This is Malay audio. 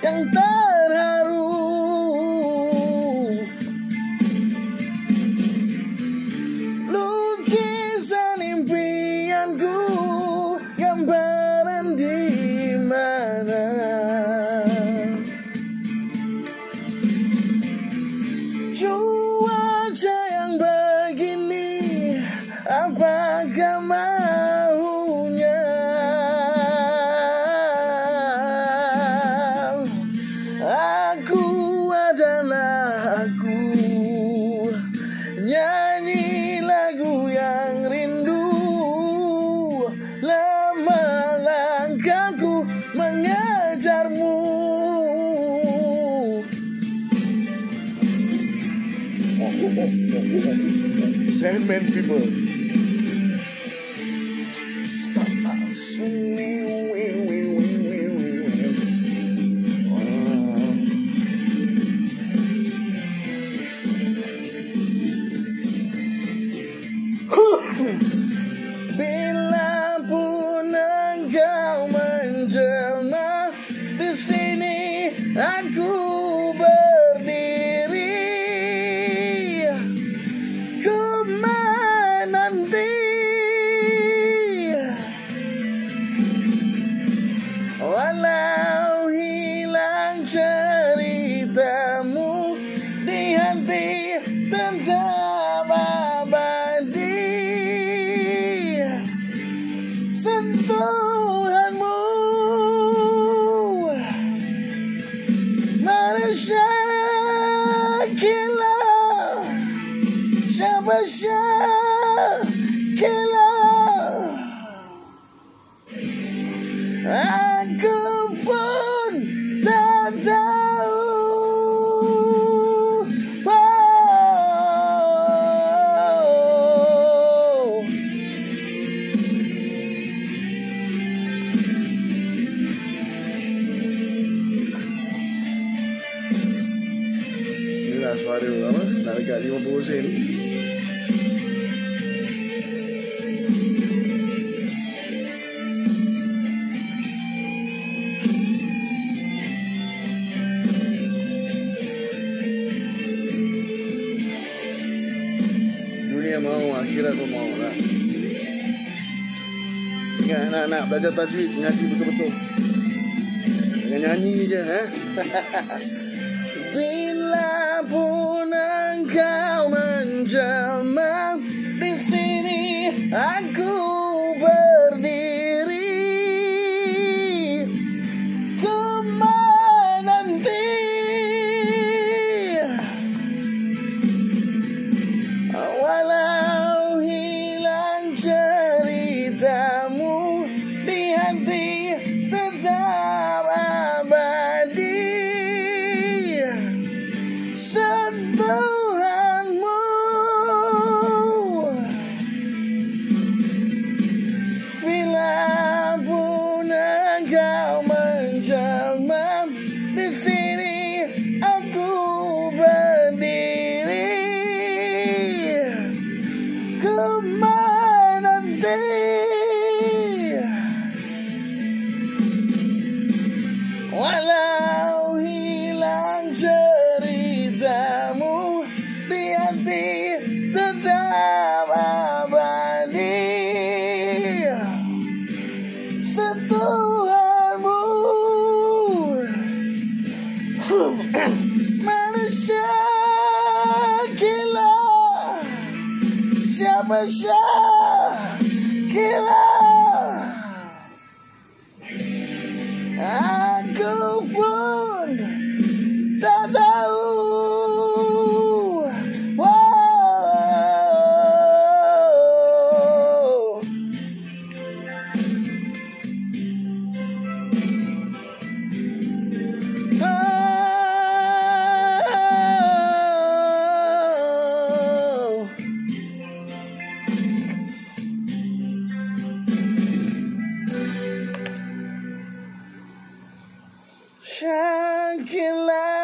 yang terharu. Lukisan impianku, gambaran di mana. Cuaca yang begini, apakah maunya? Aku adalah aku, nyanyi lagu yang rindu. Lama langkahku mengejarmu. Sandman people, stop bila pun engkau menjelma, di sini aku berdiri. Ku menanti walau hilang ceritamu, di hati tetap abadi. Sentuhanmu manusia gila, siapa gila. Aku pun tak tahu. Inilah suara apa? Nak dekat 50 sen. Dunia mau, akhirat pun mau lah. Ingat anak-anak belajar tajwid, ngaji betul-betul. Jangan nyanyi je, Bila pun engkau menjelma, di sini aku berdiri. Ku menanti walau hilang ceritamu, di hati tetap abadi. Sentuhanmu bila pun engkau menjelma, di sini aku berdiri. Ku menanti walau hilang ceritamu, di hati tetap abadi. Sentuhanmu manusia gila, siapa gila. Aku pun tak tahu. Shangri-La.